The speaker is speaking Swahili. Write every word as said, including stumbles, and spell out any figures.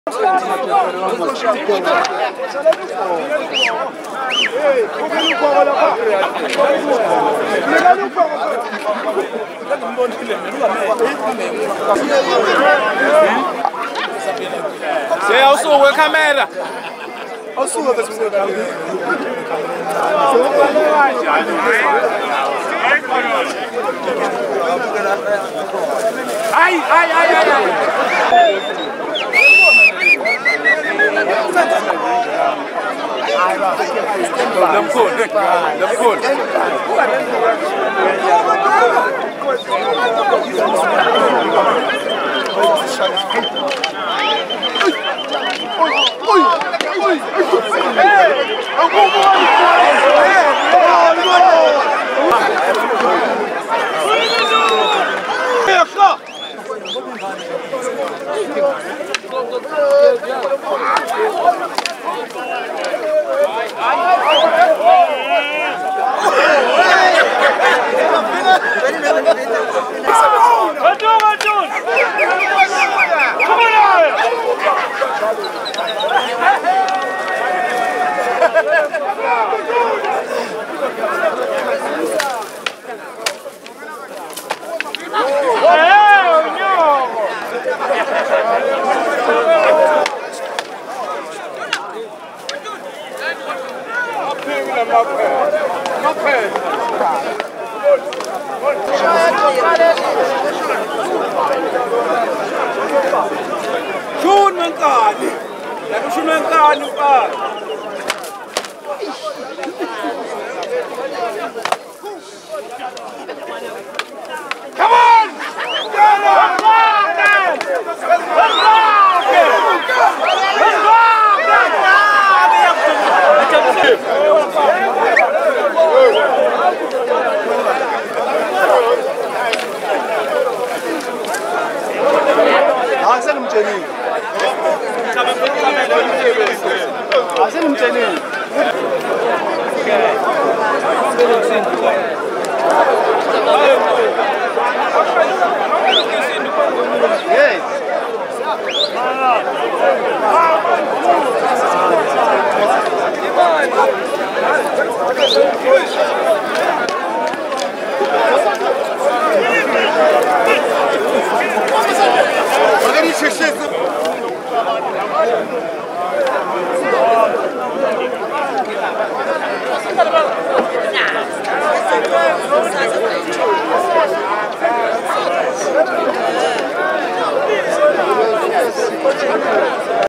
Sei ao sul a câmera. Ao sul da sua câmera. Ai, ai, ai, ai, ai. Lâm Khôn, Lâm Khôn. Ui, ui, hey, Shun mengkani, lagu shun mengkani pak. Come on, get on, Hasan mjeni. Hasan mjeni. Yes. Organize się.